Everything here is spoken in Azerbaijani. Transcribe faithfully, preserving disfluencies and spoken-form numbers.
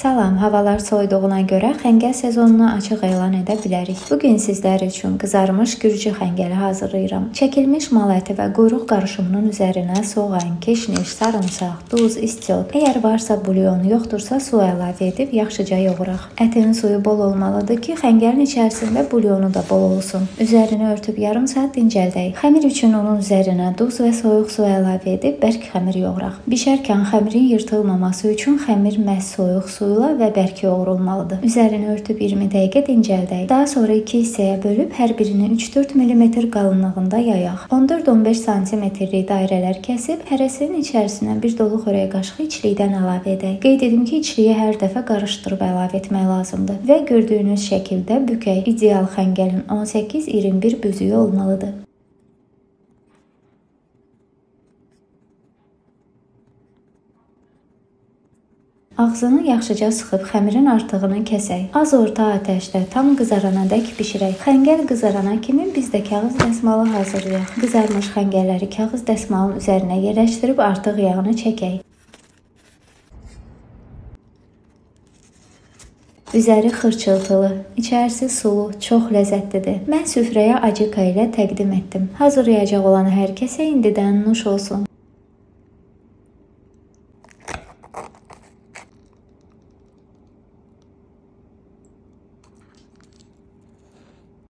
Salam, havalar soyuduğuna görə xəngəl sezonunu açıq elan edə bilərik. Bugün sizlər üçün qızarmış gürcü xəngəli hazırlayıram. Çəkilmiş mal əti və quyruq qarışımının üzərinə soğan, keşniş, sarımsaq, duz, istiot. Əgər varsa bulyon, yoxdursa su əlavə edib yaxşıca yoğuraq. Ətin suyu bol olmalıdır ki, xəngəlin içərisində bulyonu da bol olsun. Üzərini örtüb yarım saat dincəldək. Xəmir üçün onun üzərinə duz və soyuq su əlavə edib bərk xəmir yoğuraq. Bişərkən xəmirin yırtılmaması üçün xəmir məhz soyuq su suyla və bərk yoğurulmalıdır. Üzərini örtüb iyirmi dəqiqə dincəldək. Daha sonra iki hissəyə bölüb hər birini üç dörd millimetr qalınlığında yayaq. on dörd on beş santimetrlik dairələr kəsib hərəsinin içərisinə bir dolu xörək qaşığı içlikdən əlavə edək. Qeyd edim ki, içliyi hər dəfə qarışdırıb əlavə etmək lazımdır və gördüyünüz şəkildə bükək. İdeal xəngəlin on səkkiz iyirmi bir büzüyü olmalıdır. Ağzını yaxşıca sıxıb xəmirin artığını kəsək. Az orta atəşdə tam qızarana dək bişirək. Xəngəl qızarana kimi biz də kağız dəsmalı hazırlayaq. Qızarmış xəngəlləri kağız dəsmalın üzərinə yerləşdirib artıq yağını çəkək. Üzəri xırçıltılı, içərisi sulu, çox ləzzətlidir. Mən süfrəyə acika ilə təqdim etdim. Hazırlayacaq olan hər kəsə indidən nuş olsun.